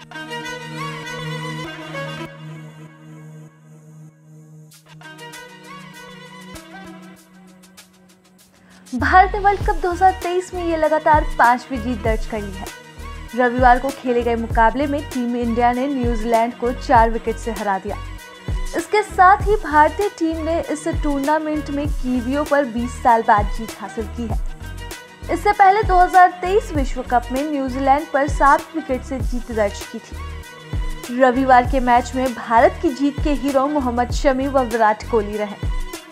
भारत ने world cup 2023 में ये लगातार 5वीं जीत दर्ज कर ली है। रविवार को खेले गए मुकाबले में टीम इंडिया ने न्यूजीलैंड को 4 विकेट से हरा दिया। इसके साथ ही भारतीय टीम ने इस टूर्नामेंट में कीवियों पर 20 साल बाद जीत हासिल की है। इससे पहले 2023 विश्व कप में न्यूजीलैंड पर 7 विकेट से जीत दर्ज की थी। रविवार के मैच में भारत की जीत के हीरो मोहम्मद शमी व विराट कोहली रहे।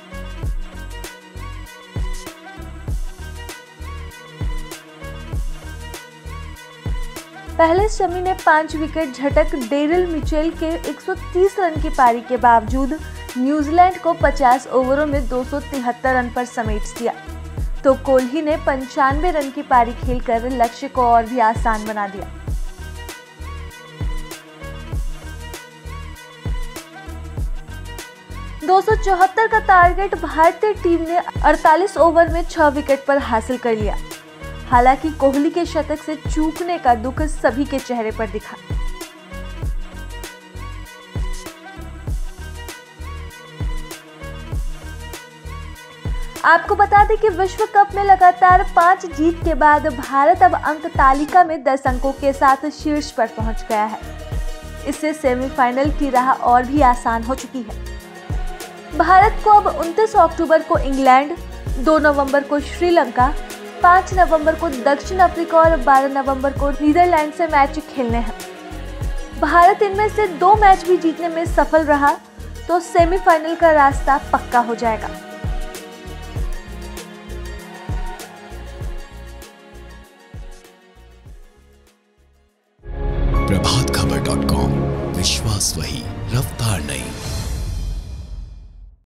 पहले शमी ने 5 विकेट झटक डेरिल मिचेल के 130 रन की पारी के बावजूद न्यूजीलैंड को 50 ओवरों में 273 रन पर समेट दिया, तो कोहली ने 95 रन की पारी खेलकर लक्ष्य को और भी आसान बना दिया। $274 का टारगेट भारतीय टीम ने 48 ओवर में 6 विकेट पर हासिल कर लिया। हालांकि कोहली के शतक से चूकने का दुख सभी के चेहरे पर दिखा। आपको बता दें कि विश्व कप में लगातार 5 जीत के बाद भारत अब अंक तालिका में 10 अंकों के साथ शीर्ष पर पहुंच गया है। इससे सेमीफाइनल की राह और भी आसान हो चुकी है। भारत को अब 29 अक्टूबर को इंग्लैंड, 2 नवंबर को श्रीलंका, 5 नवंबर को दक्षिण अफ्रीका और 12 नवंबर को नीदरलैंड से मैच खेलने हैं। भारत इनमें से 2 मैच भी जीतने में सफल रहा तो सेमीफाइनल का रास्ता पक्का हो जाएगा। प्रभातखबर.com, विश्वास वही, रफ्तार नहीं।